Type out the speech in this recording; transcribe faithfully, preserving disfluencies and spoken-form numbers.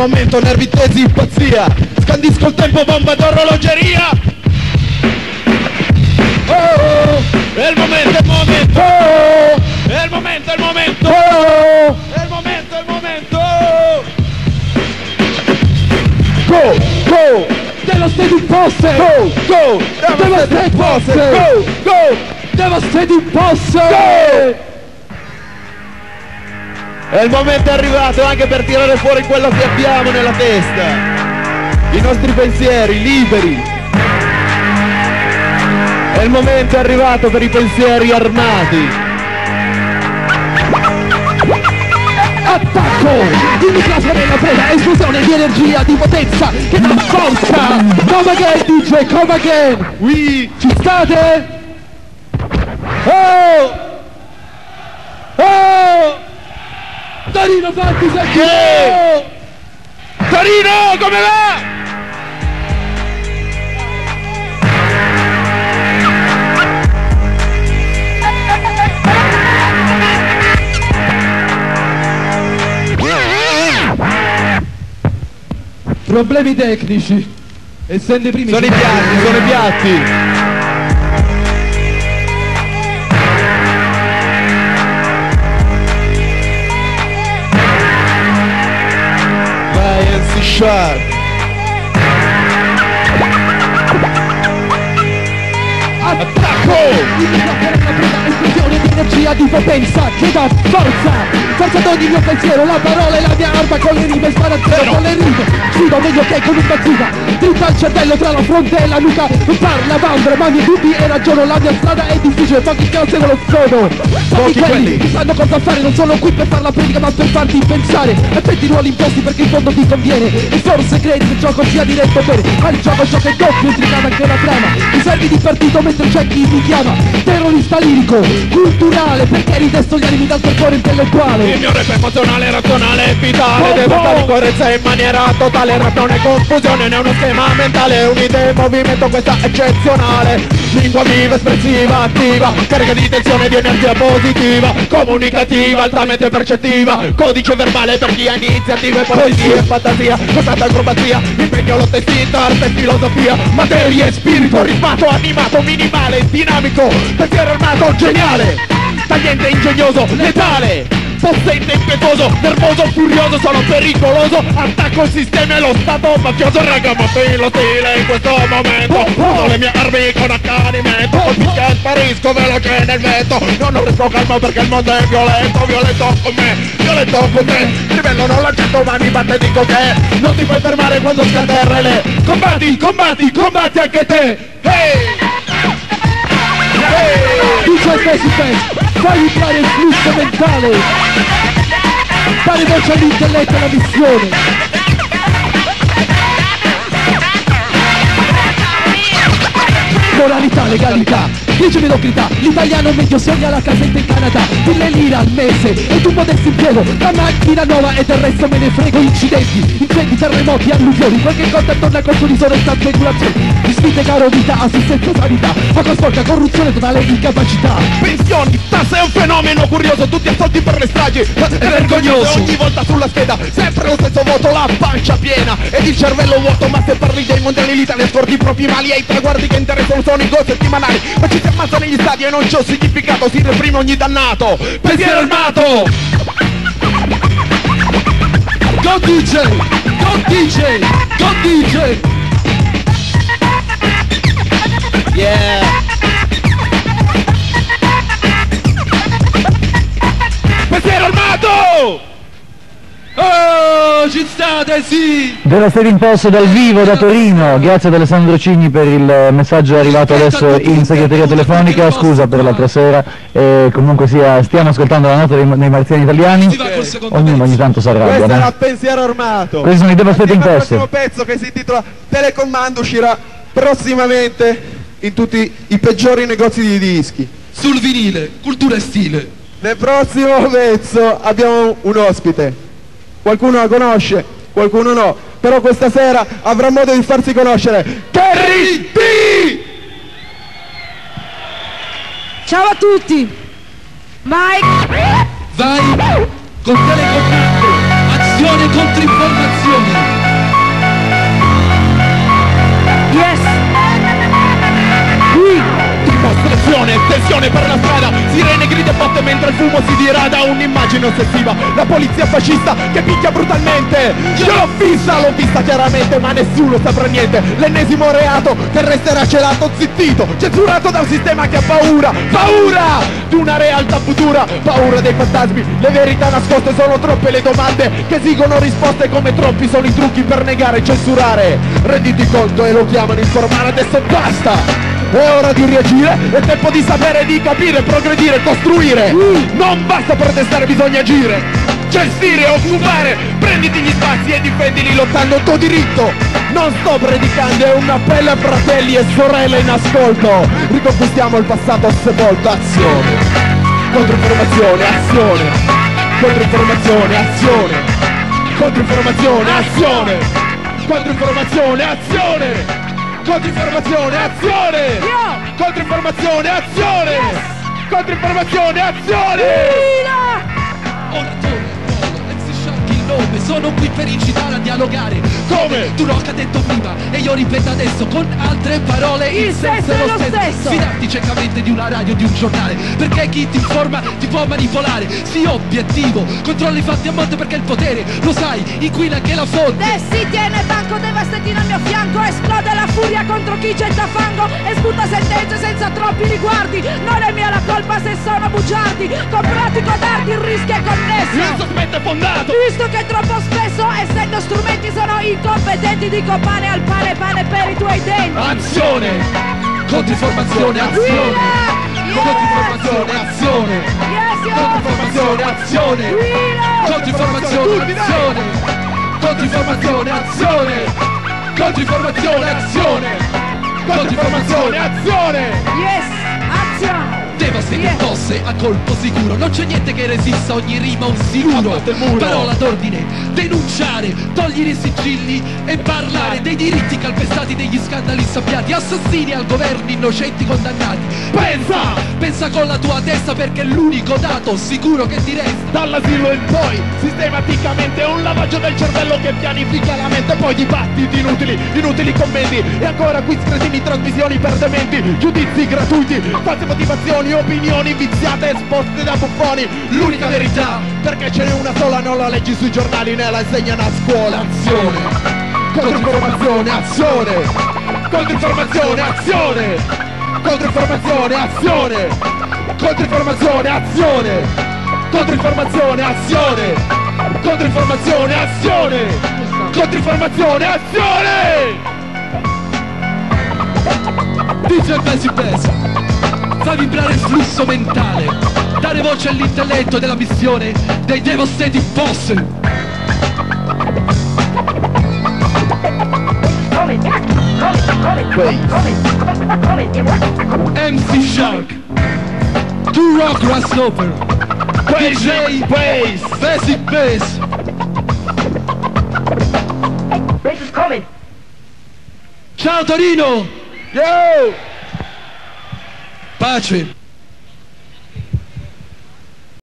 momento, nervi tesi, pazzia. Scandisco il tempo, bomba d'orologeria. Oh, oh, è il momento, è il momento. Oh, è il momento, è il momento. Oh, è il momento, è il momento. Go, go, Devastating Posse! go, go, Devastating Posse! go, go. Devastating Posse! Go! E il momento è arrivato anche per tirare fuori quello che abbiamo nella testa. I nostri pensieri liberi. E il momento è arrivato per i pensieri armati. Attacco! Il microfono è la preda, esplosione di energia, di potenza che dà forza! Come again D J, come again! Oui. Ci state? Oh! Oh! Torino fatti sentire! Yeah! Torino, come va? Problemi tecnici. Essendo i primi... Sono i piatti, sono i piatti. Vai N C Sharp. Attacco! Il microfono è una preda, esplosione di energia, di potenza che dà forza! Forza ad ogni mio pensiero, la parola è la mia arma, con le rime spara zero, con le rime sfido meglio che con un bazooka, dritta al cervello tra la fronte e la nuca, parla Vandra, ma miei dubbi e ragiono, la mia strada è difficile, pochi che seguono sono, pochi quelli che sanno cosa fare, non sono qui per far la predica ma per farti pensare, accetti ruoli imposti perché in fondo ti conviene, e forse credi che il gioco sia diretto bene, ma il gioco ciò che è doppio, intricata anche la trama, ti servi di partito mentre c'è chi ti chiama, terrorista lirico, culturale, perché ritesto gli animi dal torpore intellettuale. Il mio rap è emozionale, razionale e vitale, Oh, deve oh. stare in coerenza in maniera totale. Rap non è confusione, né uno schema mentale, è un'idea in movimento, questa eccezionale. Lingua viva, espressiva, attiva, carica di tensione, di energia positiva, comunicativa, altamente percettiva, codice verbale per chi ha iniziative, poesia e fantasia, costante acrobazia, impegno, lotta istinta, arte e filosofia, materia e spirito, ritmato, animato, minimale, dinamico, pensiero armato, geniale, tagliente, ingegnoso, letale, possente, impetuoso, nervoso, furioso, sono pericoloso, attacco il sistema e lo stato mafioso, ragamuffin lo stile in questo momento, uso le mie armi con accanimento, colpisco e sparisco veloce nel vento, non ho resto calmo perché il mondo è violento, violento con me, violento con te, livello non l'accetto ma mi batte dico che, non ti puoi fermare quando scatta R L, combatti, combatti, combatti anche te, hey! Hey! D J Face Face, fai vibrare il flusso mentale, dare voce all'intelletto e alla missione. Moralità, legalità, legge mediocrità, l'italiano medio sogna la casetta in Canada, mille lire al mese e tu potessi impiego, la macchina nuova e del resto me ne frego, incidenti, incendi, terremoti, alluvioni, qualche cosa attorno a costo di sonorità, speculazioni, disfide caro vita, assistenza sanità, acqua sporca, corruzione totale, incapacità. Pensioni, tasse è un fenomeno curioso, tutti assolti per le stragi, è vergognoso, ogni volta sulla scheda, sempre lo stesso voto, la pancia piena ed il cervello vuoto, ma se parli dei mondiali l'Italia scordi i propri mali e i traguardi che interessano sono i gol settimanali, ma ci si ammazza negli stadi e non c'è un significato, si reprime ogni dannato, pensiero armato! Go D J, go D J, go D J! Yeah! Pensiero armato! Oh, ci state, sì! Devastating Posse dal vivo da Torino, grazie ad Alessandro Cigni per il messaggio arrivato adesso in segreteria telefonica, scusa per l'altra sera, e comunque sia, stiamo ascoltando la nota dei, dei marziani italiani, ognuno ogni tanto si arrabbia. Questo era No? pensiero armato. Questi sono i Devastating Il Posse. prossimo pezzo che si intitola Telecomando uscirà prossimamente in tutti i peggiori negozi di dischi. Sul vinile, cultura e stile. Nel prossimo pezzo abbiamo un ospite. Qualcuno la conosce, qualcuno no, però questa sera avrà modo di farsi conoscere. Terry D! Ciao a tutti! Mike! Vai con telecomando, azione Attenzione, controinformazione. Yes. Qui. Dimostrazione, tensione per la strada, sirene, grida e botte mentre il fumo si dirada. Un'immagine ossessiva, la polizia fascista che picchia brutalmente. Io l'ho vista, l'ho vista chiaramente, ma nessuno saprà niente. L'ennesimo reato che resterà celato, zittito, censurato da un sistema che ha paura. Paura di una realtà futura, paura dei fantasmi. Le verità nascoste, sono troppe le domande che esigono risposte, come troppi sono i trucchi per negare e censurare. Renditi conto e lo chiamano informare, adesso basta. È ora di reagire, è tempo di sapere, di capire, progredire, costruire. Non basta protestare, bisogna agire. Gestire, occupare, prenditi gli spazi e difendili lottando il tuo diritto. Non sto predicando, è un appello a fratelli e sorelle in ascolto. Riconquistiamo il passato sepolto, azione. Controinformazione, azione. Controinformazione, azione. Controinformazione, azione. Controinformazione, azione. Controinformazione, azione! Io! Controinformazione, azione! Yes! Controinformazione, azione! Fila! Oratore, Polo, M C Shark il nome, sono qui per incitare a dialogare. Come? Tu Rock ha detto prima e io ripeto adesso con altre parole. Il senso è lo stesso. Fidarti ciecamente di una radio, di un giornale, perché chi ti informa ti può manipolare. Sii obiettivo, controlli i fatti a monte perché il potere, lo sai, inquina anche la fonte. E si tiene banco, devastati al mio fianco, esplode la furia contro chi getta fango e sputa sentenze senza troppi riguardi. Non è mia la colpa se sono bugiardi, con pratico dardi il rischio è connesso. Il sospetto è fondato! Visto che troppo spesso, essendo strumenti, sono incompetenti, dico pane al pane, pane per i tuoi denti. Azione! Controinformazione, azione. Controinformazione, azione. Yes, yo! Controinformazione, azione. Controinformazione, azione. Controinformazione, azione. Controinformazione, azione. Controinformazione, azione! Yes, azione! Devastating Yeah. tosse a colpo sicuro, non c'è niente che resista, ogni rima un siluro. Abbatte il muro. Parola d'ordine, denunciare, togliere i sigilli e parlare dei diritti calpestati, degli scandali insabbiati, assassini al governo, innocenti condannati. Pensa! Pensa con la tua testa perché è l'unico dato sicuro che ti resta. Dall'asilo in poi, sistematicamente un lavaggio del cervello che pianifica la mente. Poi dibattiti inutili, inutili commenti e ancora qui scretini, trasmissioni per dementi, giudizi gratuiti, false motivazioni, opinioni viziate esposte da buffoni. L'unica verità, perché ce n'è una sola, non la leggi sui giornali né la insegnano a scuola. Azione! Controinformazione, azione! Controinformazione, azione! Controinformazione, azione! Controinformazione, azione! Controinformazione, azione! Controinformazione, azione! Controinformazione, azione! D J Basic Bass, fa vibrare il flusso mentale, dare voce all'intelletto della missione dei Devastating Boss. M C Shark, To Rock Grasshopper, D J Bass! Basic Bass. This is coming. Ciao Torino! Yo! Pace!